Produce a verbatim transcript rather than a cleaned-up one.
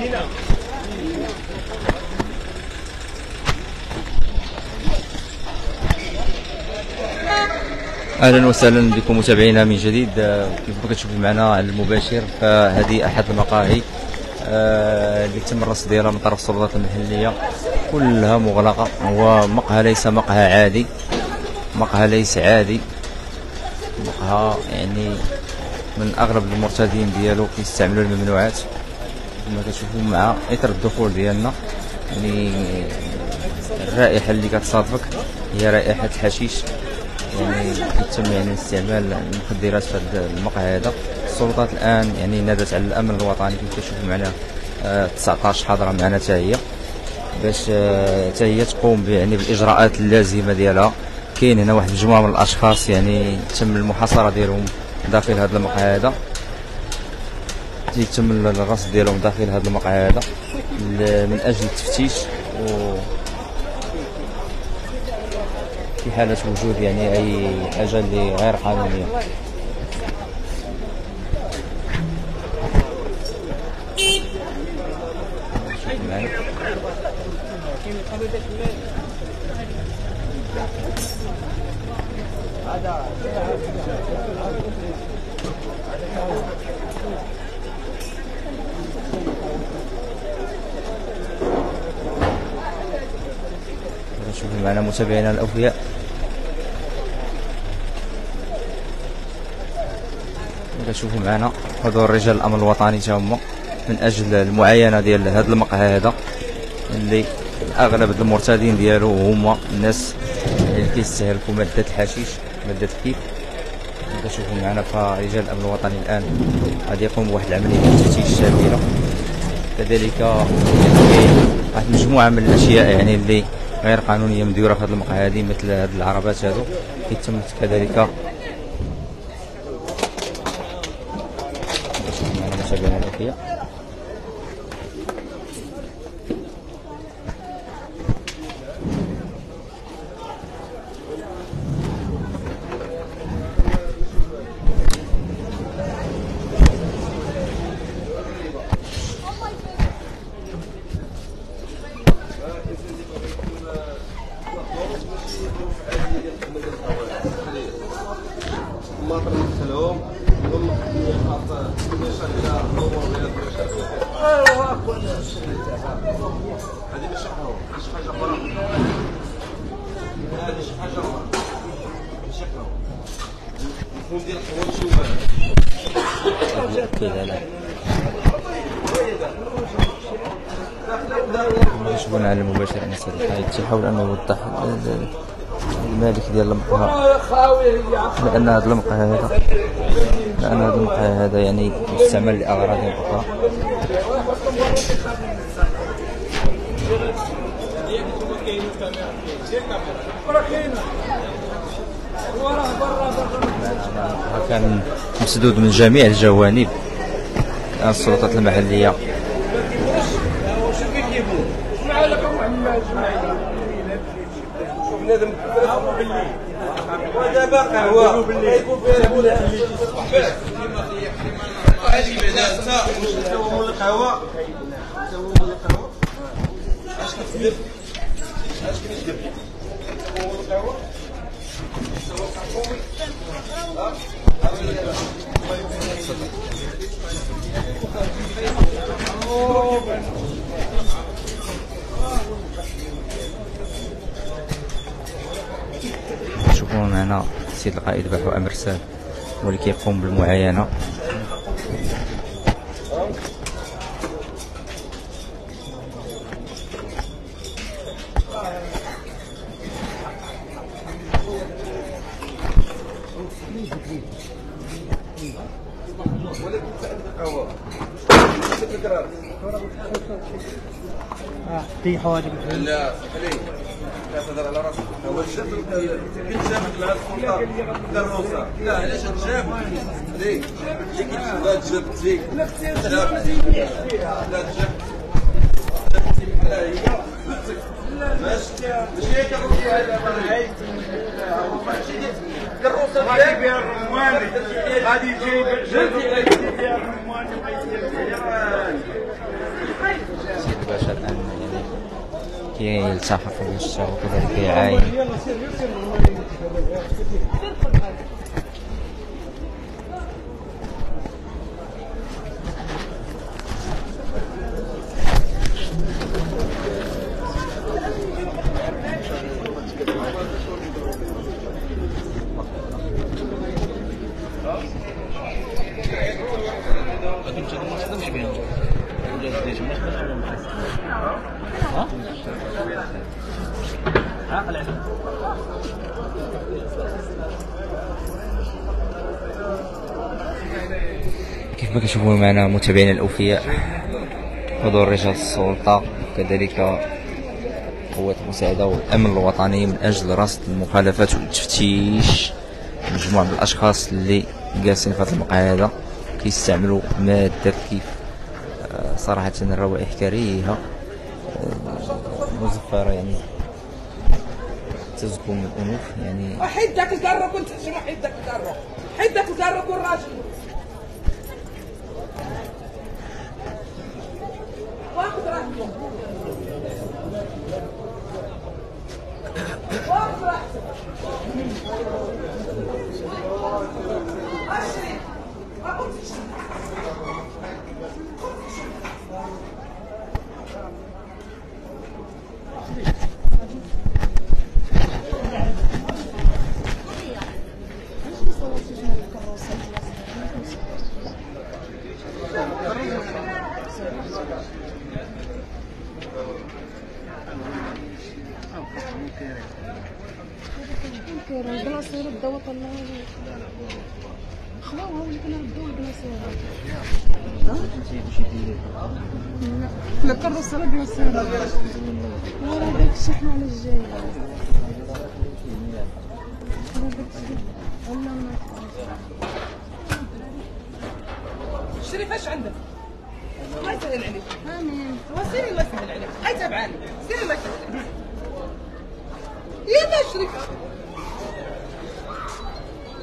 اهلا وسهلا بكم متابعينا من جديد. كيف ما كتشوفوا معنا على المباشر، فهذه احد المقاهي اللي تم الرصد ديالها من طرف السلطات المحليه، كلها مغلقه. هو مقهى ليس مقهى عادي، مقهى ليس عادي، مقهى يعني من اغلب المرتادين ديالو كيستعملوا الممنوعات كما كتشوفوا مع اثر الدخول ديالنا. يعني الرائحه اللي كتصادفك هي رائحه الحشيش، يعني يتم يعني استعمال المخدرات في هذا المقهى هذا. السلطات الان يعني نادت على الامن الوطني كما كتشوفوا معنا، آه تسعطاش حاضره معنا حتى هي باش آه حتى هي تقوم يعني بالاجراءات اللازمه ديالها. كاين هنا واحد المجموعه من الاشخاص يعني تم المحاصره ديالهم داخل هذا المقهى هذا، يتم الرصد ديالهم داخل هذا المقهى هذا من اجل التفتيش و في حالة وجود يعني أي حاجة اللي غير قانونية. شوفوا معنا متابعينا الأوفياء، كتشوفوا معنا حضور رجال الامن الوطني تا هما من اجل المعاينه ديال هذا المقهى هذا، اللي اغلب المرتادين ديالو هما الناس اللي كيستهلكوا ماده الحشيش، ماده الكيف. كتشوفوا معنا فرجال الامن الوطني الان غادي يقوم بواحد العمليه تفتيش شامله. كذلك كاين واحد المجموعه من الاشياء يعني اللي غير قانونيه مديوره في هذا المقهى هذه، مثل هذه العربات هذو كيتم كذلك متابعينا الأوفياء. هذه ماشي حاجه ماشي حاجه اخرى، هذه شي حاجه اخرى ماشي قهوه. المفهوم ديال القهوه ماشي هو كذا. نشوفون على المباشر ان السيد القائد تيحاول انه يوضح المالك ديال المقهى بان هذا المقهى هذا بان هذا المقهى هذا يعني يستعمل لاغراض اخرى. كان مسدود من جميع الجوانب. السلطات المحلية ودابا قهوه يكون فيها هذه بعدا حتى هو مول القهوه، حتى هو مول القهوه اش كتدير اش كتدير هو مول القهوه شوفوا معنا السيد القائد بحو امر سال هو اللي كيقوم بالمعاينه. في حواجب لا خليه لا تهضر على راسك. هو الشاب كي تجابك لهاد السلطه دروسه، لا علاش تجاب ليه اللي كيتجاب لا تجاب تزيك لا تجاب لا تجاب بحال هي ماشي ماشي هي كتقول هاي الكروسه ديالك فيها الرمان غادي يجي غادي يجي فيها الرمان وغيدير فيها كيلتحق بالشتا وكذلك يعاين. كيف ما كتشوفوا معنا متابعينا الاوفياء، حضور رجال السلطه وكذلك قوات المساعده والامن الوطني من اجل رصد المخالفات والتفتيش مجموعه من الاشخاص اللي جالسين في هذا المقهى هذا كيستعملوا ماده كيف صراحه الروائح كريهه مزفره، يعني تزكو من الانوف. يعني حيد داك الكرة كنت تحشم، حيد داك الكرة، حيد داك الكرة كون راجل. واخد راحتك، واخد راحتك. عشرين ما كنتش كيران بلاصه ردوا طلعوا خلاوها ولكن ردوا البلاصه لا كروس راه بلاصه ورا داك الشحن على الجاي شري فاش عندك الله يسهل عليك. امين. وسيري الله يسهل عليك. هاي تبعاني سيري الله يسهل عليك. يلا شري